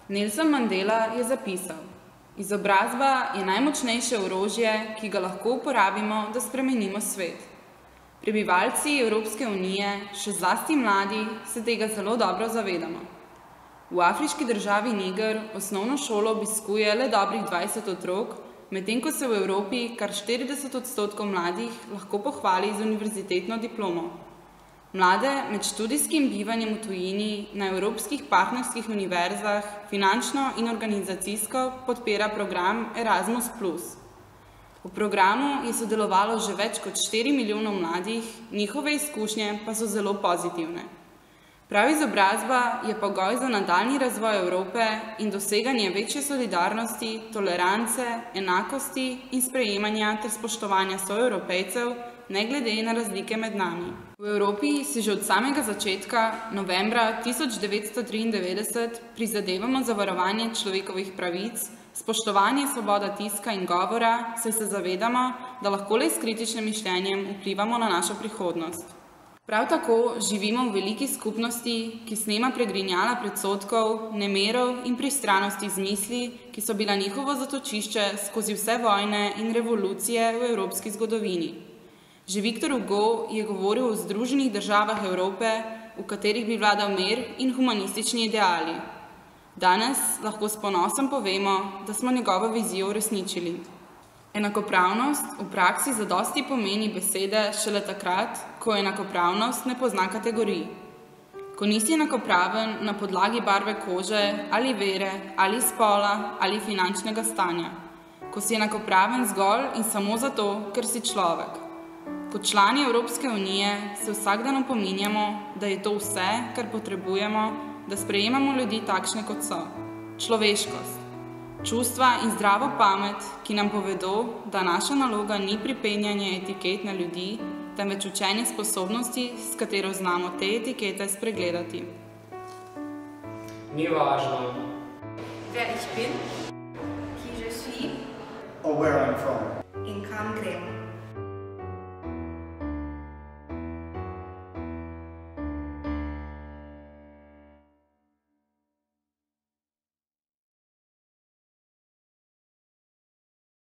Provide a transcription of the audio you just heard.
Nelson Mandela je zapisal: izobrazba je najmočnejše orožje, ki ga lahko uporabimo, da spremenimo svet. Prebivalci Evropske unije, še zlasti mladi, se tega zelo dobro zavedamo. V afriški državi Niger osnovno šolo obiskuje le dobrih 20 otrok, medtem ko se v Evropi kar 40% mladih lahko pohvali z univerzitetno diplomo. Mlade med študijskim bivanjem v tujini na evropskih partnerskih univerzah finančno in organizacijsko podpira program Erasmus+. V programu je sodelovalo že več kot 4 milijonov mladih, njihove izkušnje pa so zelo pozitivne. Prav izobrazba je pogoj za nadaljnji razvoj Evrope in doseganje večje solidarnosti, tolerance, enakosti in sprejemanja ter spoštovanja soevropejcev, ne glede na razlike med nami. V Evropi si že od samega začetka, novembra 1993, prizadevamo za varovanje človekovih pravic, spoštovanje svoboda tiska in govora, saj se zavedamo, da lahko le s kritičnim mišljenjem vplivamo na našo prihodnost. Prav tako živimo v veliki skupnosti, ki snema pregrinjala predsodkov, nemerov in pristranosti z misli, ki so bila njihovo zatočišče skozi vse vojne in revolucije v evropski zgodovini. Že Victor Hugo je govoril o Združenih državah Evrope, v katerih bi vladal mir in humanistični ideali. Danes lahko s ponosom povemo, da smo njegovo vizijo uresničili. Enakopravnost v praksi zadosti pomeni besede šele takrat, ko enakopravnost ne pozna kategorij. Ko nisi enakopraven na podlagi barve kože, ali vere, ali spola, ali finančnega stanja. Ko si enakopraven zgolj in samo zato, ker si človek. Kot člani Evropske unije se vsak dan opominjamo, da je to vse, kar potrebujemo, da sprejemamo ljudi takšne, kot so. Človeškost, čustva in zdravo pamet, ki nam povedo, da naša naloga ni pripenjanje etiket na ljudi, temveč učenje sposobnosti, s katero znamo te etikete spregledati. Ni važno. Wer ich bin, qui je suis, or where I'm from. in kam grem.